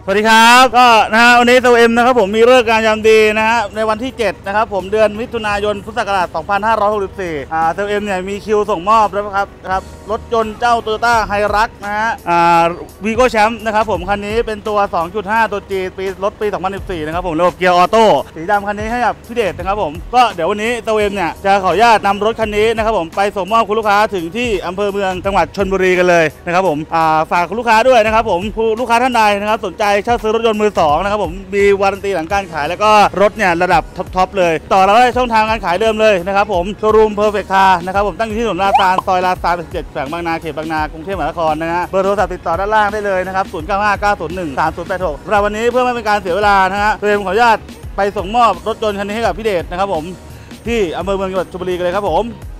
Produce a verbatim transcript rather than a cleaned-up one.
สวัสดีครับก็นะฮะวันนี้ตัวเอ็มนะครับผมมีฤกษ์งามยามดีนะฮะในวันที่เจ็ดนะครับผมเดือนมิถุนายนพุทธศักราชสองพันห้าร้อยหกสิบสี่อ่าตัวเอ็มเนี่ยมีคิวส่งมอบแล้วครับครับรถยนต์เจ้า Toyota Hilux นะฮะอ่าวีโก้แชมป์นะครับผมคันนี้เป็นตัว สองจุดห้า ตัว G ปีรถปีสองพันสิบสี่นะครับผมระบบเกียร์ออโต้สีดำคันนี้ให้กับพี่เดชนะครับผมก็เดี๋ยววันนี้ตัวเอ็มเนี่ยจะขออนุญาตนำรถคันนี้นะครับผมไปส่งมอบคุณลูกค้าถึงที่อำเภอเมืองจังหวัดชลบุรีกันเลยนะครับผมอ่าฝากคุณลูกค้าด้วยนะครับผมผู้ลูกค้าท่านใดนะครับสนใจเช่าซื้อรถยนต์มือสองนะครับผมมีวารันตีหลังการขายแล้วก็รถเนี่ยระดับท็อปๆเลยต่อเราได้ช่องทางการขายเดิมเลยนะครับผมโชว์รูมเพอร์เฟคคาร์นะครับผมตั้งอยู่ที่ถนนลาซานซอยลาซานสิบเจ็ดแขวงบางนาเขตบางนากรุงเทพมหานครนะฮะเบอร์โทรศัพท์ติดต่อด้านล่างได้เลยนะครับศูนย์ เก้า ห้า เก้า ศูนย์ หนึ่ง สาม ศูนย์ แปด หกสำหรับวันนี้เพื่อไม่เป็นการเสียเวลานะฮะเตรียมขออนุญาตไปส่งมอบรถยนต์คันนี้ให้กับพี่เดชนะครับผมที่อำเภอเมืองจังหวัดชลบุรีกันเลยครับผม